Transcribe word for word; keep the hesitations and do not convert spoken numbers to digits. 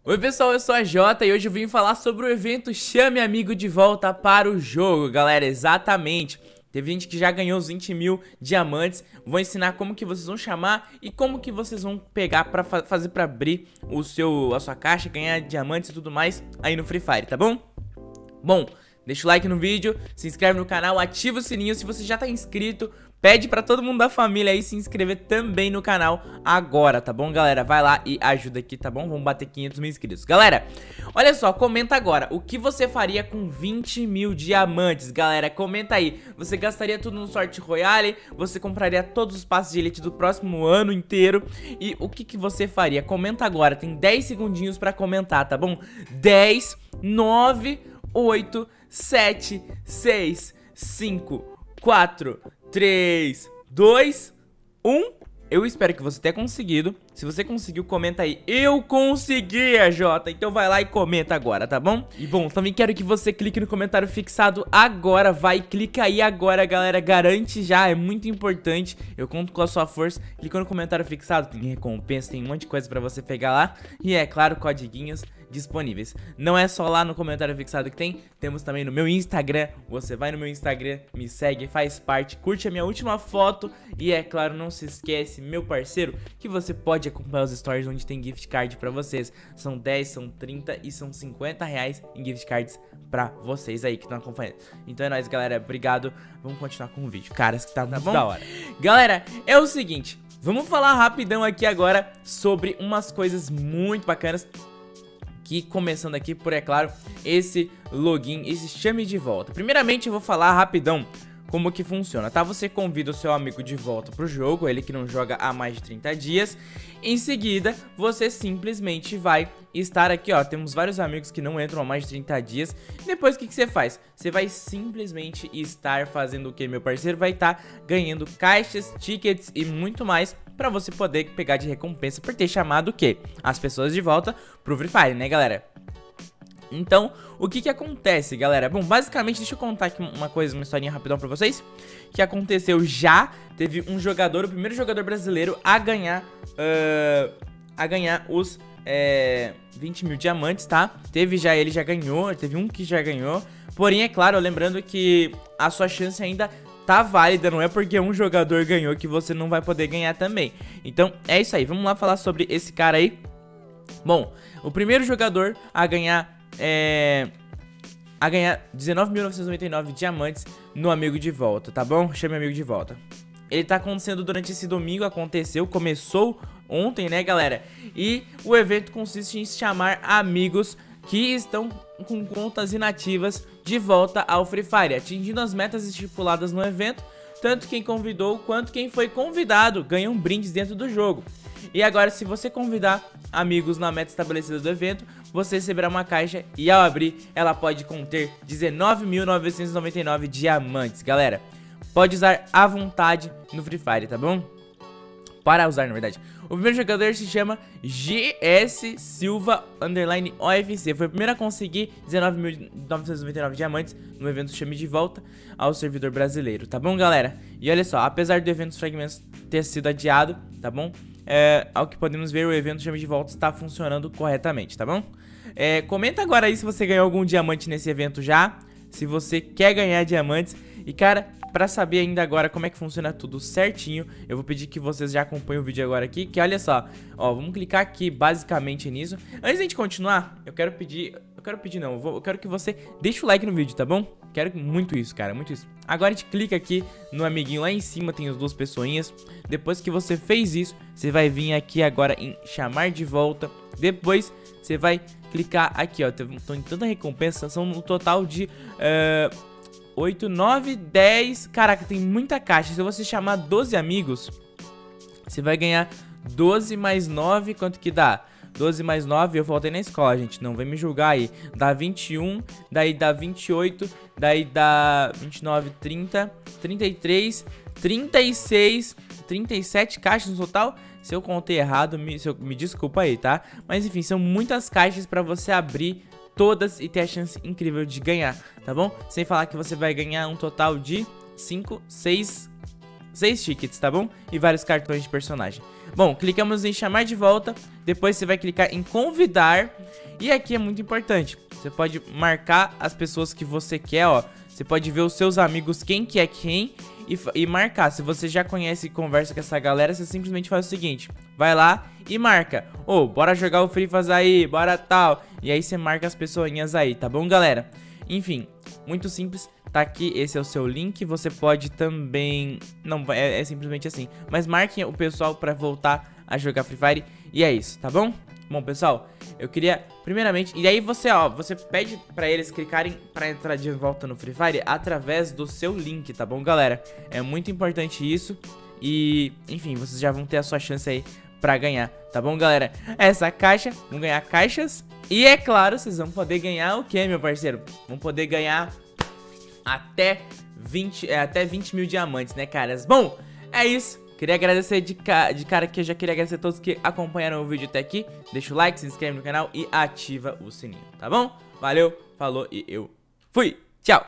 Oi pessoal, eu sou a Jota e hoje eu vim falar sobre o evento Chame Amigo de Volta para o Jogo, galera, exatamente. Teve gente que já ganhou os vinte mil diamantes, vou ensinar como que vocês vão chamar e como que vocês vão pegar pra fa fazer pra abrir o seu, a sua caixa, ganhar diamantes e tudo mais aí no Free Fire, tá bom? Bom, deixa o like no vídeo, se inscreve no canal, ativa o sininho se você já tá inscrito. Pede pra todo mundo da família aí se inscrever também no canal agora, tá bom, galera? Vai lá e ajuda aqui, tá bom? Vamos bater quinhentos mil inscritos. Galera, olha só, comenta agora. O que você faria com vinte mil diamantes, galera? Comenta aí. Você gastaria tudo no Sorte Royale? Você compraria todos os passes de elite do próximo ano inteiro? E o que, que você faria? Comenta agora. Tem dez segundinhos pra comentar, tá bom? dez, nove, oito, sete, seis, cinco, quatro, três, dois, um. Eu espero que você tenha conseguido. Se você conseguiu, comenta aí. Eu consegui, a Jota. Então vai lá e comenta agora, tá bom? E bom, também quero que você clique no comentário fixado agora. Vai, clica aí agora, galera. Garante já, é muito importante. Eu conto com a sua força. Clica no comentário fixado, tem recompensa, tem um monte de coisa pra você pegar lá. E é claro, codiguinhos disponíveis. Não é só lá no comentário fixado que tem, temos também no meu Instagram. Você vai no meu Instagram, me segue, faz parte, curte a minha última foto. E é claro, não se esquece, meu parceiro, que você pode acompanhar os stories onde tem gift card pra vocês. São dez, são trinta e são cinquenta reais em gift cards pra vocês aí que estão acompanhando. Então é nóis, galera, obrigado. Vamos continuar com o vídeo, caras, que tá muito da hora. Galera, é o seguinte, vamos falar rapidão aqui agora sobre umas coisas muito bacanas. Que começando aqui por, é claro, esse login, esse chame de volta. Primeiramente eu vou falar rapidão como que funciona, tá? Você convida o seu amigo de volta pro jogo, ele que não joga há mais de trinta dias. Em seguida, você simplesmente vai estar aqui, ó, temos vários amigos que não entram há mais de trinta dias. Depois o que que você faz? Você vai simplesmente estar fazendo o que, meu parceiro? Vai estar ganhando caixas, tickets e muito mais pra você poder pegar de recompensa por ter chamado o quê? As pessoas de volta pro Free Fire, né, galera? Então, o que que acontece, galera? Bom, basicamente, deixa eu contar aqui uma coisa, uma historinha rapidão pra vocês. Que aconteceu já, teve um jogador, o primeiro jogador brasileiro a ganhar, uh, a ganhar os é, vinte mil diamantes, tá? Teve já, ele já ganhou, teve um que já ganhou. Porém, é claro, lembrando que a sua chance ainda tá válida, não é porque um jogador ganhou que você não vai poder ganhar também. Então, é isso aí, vamos lá falar sobre esse cara aí. Bom, o primeiro jogador a ganhar... É, a ganhar dezenove mil novecentos e noventa e nove diamantes no Amigo de Volta, tá bom? Chame Amigo de Volta. Ele tá acontecendo durante esse domingo, aconteceu, começou ontem, né, galera? E o evento consiste em chamar amigos que estão com contas inativas de volta ao Free Fire, atingindo as metas estipuladas no evento. Tanto quem convidou quanto quem foi convidado ganham brindes dentro do jogo. E agora, se você convidar amigos na meta estabelecida do evento, você receberá uma caixa e ao abrir, ela pode conter dezenove mil novecentos e noventa e nove diamantes. Galera, pode usar à vontade no Free Fire, tá bom? Para usar, na verdade. O primeiro jogador se chama G S Silva underline O F C. Foi o primeiro a conseguir dezenove mil novecentos e noventa e nove diamantes no evento Chame de Volta ao servidor brasileiro, tá bom, galera? E olha só, apesar do evento dos fragmentos ter sido adiado, tá bom? É, ao que podemos ver, o evento Chame de Volta está funcionando corretamente, tá bom? É, comenta agora aí se você ganhou algum diamante nesse evento já, se você quer ganhar diamantes. E cara, pra saber ainda agora como é que funciona tudo certinho, eu vou pedir que vocês já acompanhem o vídeo agora aqui, que olha só, ó, vamos clicar aqui basicamente nisso. Antes de a gente continuar, eu quero pedir, eu quero pedir não, eu, vou, eu quero que você deixe o like no vídeo, tá bom? Quero muito isso, cara, muito isso. Agora a gente clica aqui no amiguinho lá em cima, tem as duas pessoinhas. Depois que você fez isso, você vai vir aqui agora em chamar de volta. Depois você vai clicar aqui, ó, estão em tanta recompensa, são um total de... Uh, oito, nove, dez. Caraca, tem muita caixa. Se você chamar doze amigos, você vai ganhar doze mais nove. Quanto que dá? doze mais nove, eu voltei na escola, gente. Não vem me julgar aí. Dá vinte e um, daí dá vinte e oito, daí dá vinte e nove, trinta, trinta e três, trinta e seis, trinta e sete caixas no total. Se eu contei errado, me, se eu, me desculpa aí, tá? Mas enfim, são muitas caixas pra você abrir todas e ter a chance incrível de ganhar, tá bom? Sem falar que você vai ganhar um total de cinco, seis, seis tickets, tá bom? E vários cartões de personagem. Bom, clicamos em chamar de volta, Depois você vai clicar em convidar. E aqui é muito importante, você pode marcar as pessoas que você quer, ó. Você pode ver os seus amigos, quem que é quem, e, e marcar. Se você já conhece e conversa com essa galera, você simplesmente faz o seguinte: vai lá e marca. Ô, oh, bora jogar o Free Fire aí, bora tal. E aí você marca as pessoinhas aí, tá bom, galera? Enfim, muito simples. Tá aqui, esse é o seu link. Você pode também... Não, é, é simplesmente assim. Mas marquem o pessoal pra voltar a jogar Free Fire. E é isso, tá bom? Bom, pessoal, eu queria, primeiramente... E aí você, ó, você pede pra eles clicarem pra entrar de volta no Free Fire através do seu link, tá bom, galera? É muito importante isso. E, enfim, vocês já vão ter a sua chance aí pra ganhar, tá bom, galera? Essa caixa, vão ganhar caixas. E, é claro, vocês vão poder ganhar o quê, meu parceiro? Vão poder ganhar até vinte, é, até vinte mil diamantes, né, caras? Bom, é isso. Queria agradecer de, ca de cara aqui, eu já queria agradecer a todos que acompanharam o vídeo até aqui. Deixa o like, se inscreve no canal e ativa o sininho, tá bom? Valeu, falou e eu fui!